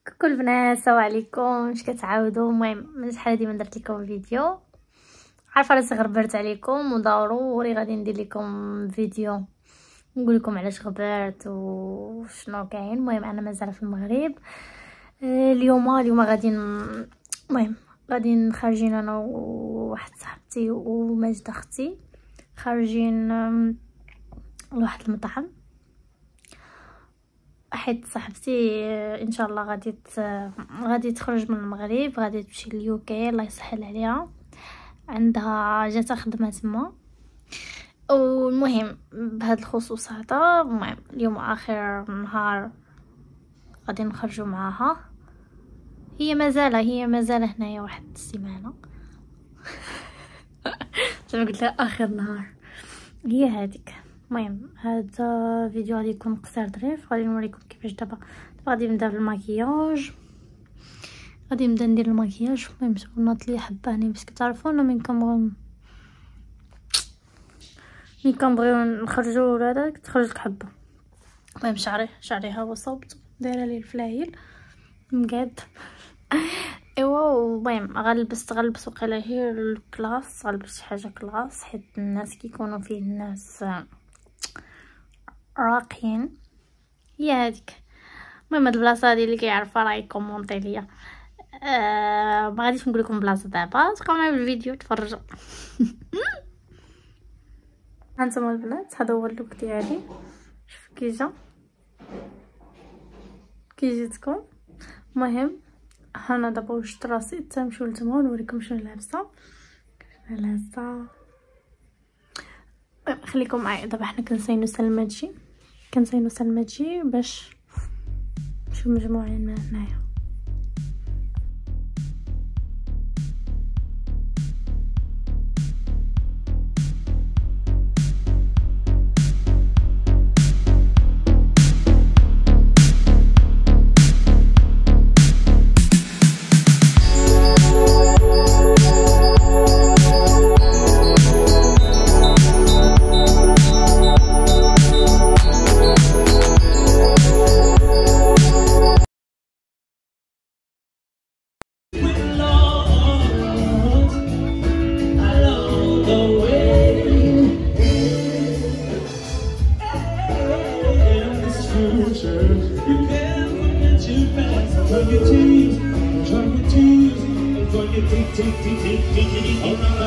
كل البنات السلام عليكم. اش كتعاودوا؟ المهم من شحال هادي ما درت لكم فيديو، عارفه راسي غربرت عليكم وضروري غادي ندير لكم فيديو نقول لكم علاش غبرت وشنو كاين. المهم انا مازال في المغرب. اليوم غادي المهم غادي خارجين انا وواحد صاحبتي وماجده اختي، خارجين لواحد المطعم. حيت صاحبتي ان شاء الله غادي تخرج من المغرب، غادي تمشي لليوكي الله يسهل عليها، عندها جات خدمه تما. والمهم بهاد الخصوص هذا المهم اليوم اخر نهار غادي نخرجوا معاها. هي مازال هنايا واحد السيمانه زعما قلت لها اخر نهار هي هذيك. المهم هذا فيديو غادي يكون قصير ظريف، غادي نوريكم كيفاش دابا غادي نبدا بالماكياج، غادي نبدا ندير الماكياج. المهم صونات لي حباني باش تعرفوا مين كنبغيو نخرجوا ولا تخرج لك حبه. المهم شعري ها هو صوبت دايره ليه الفلايل مقاد ايوا. المهم غنلبس وقيله هي الكلاس، غنلبس شي حاجه كلاس حيت الناس كيكونوا فيه الناس راقيين. هي هذيك. المهم هاد البلاصه هادي اللي كيعرفها راه يكومونطي ليا. ما غاديش نقول لكم بلاصه دابا، تبقاو معايا بالفيديو تفرجوا. هانتوما البنات هذا هو اللوك ديالي، شوف كي جيتكم. المهم انا دابا وجدت راسي تنمشيو لتما ونوريكم شنو لابسه. خليكم معايا. دابا حنا كنساينو سلماتجي باش نمشيو مجموعين من هنايا. Take